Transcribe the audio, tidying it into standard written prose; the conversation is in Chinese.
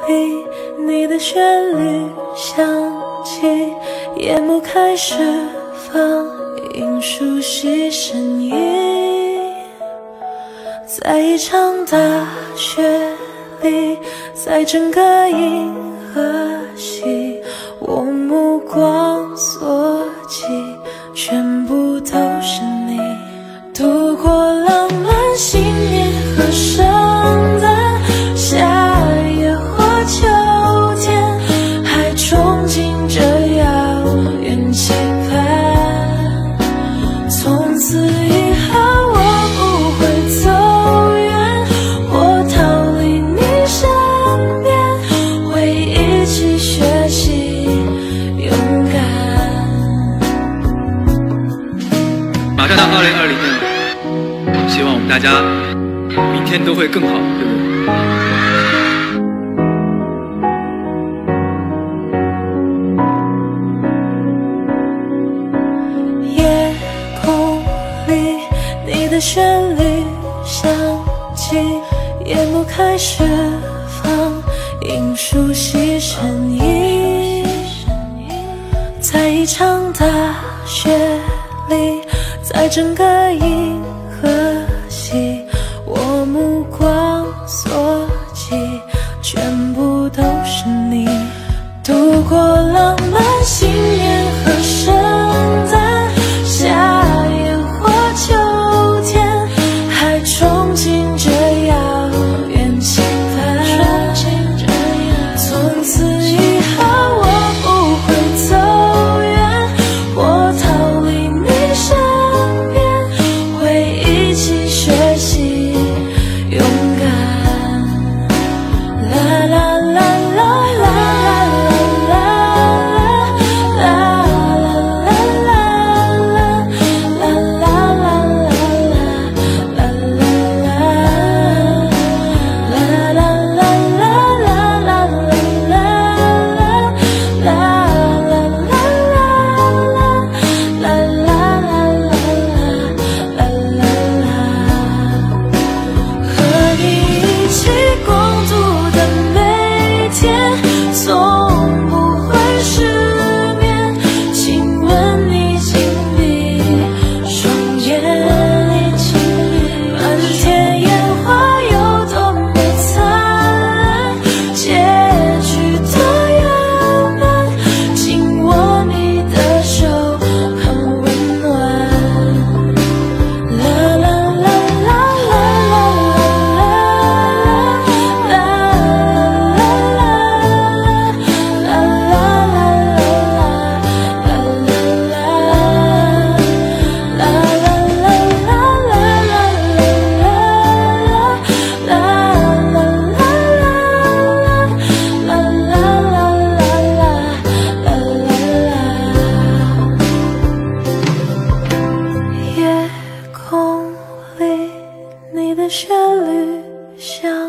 里，你的旋律响起，夜幕开始放映熟悉身影。在一场大雪里，在整个银河系，我目光所及，全部都是你。度过浪漫新年和圣诞，夏夜或秋天，还憧憬着遥远期盼。从此以后我不会走远，我逃离你身边，会一起学习勇敢。 马上到2020年了，希望我们大家明天都会更好，对不对？ 夜空里，你的旋律响起，夜幕开始放映熟悉身影。在一场大雪里，在整个银河系，我目光所及，全部都是你。度过浪漫新年和圣诞，夏夜或秋天，还憧憬着遥远期盼。从此以后我不会走远，我逃离你身边，会一起学习勇敢。啦啦啦啦啦旋律响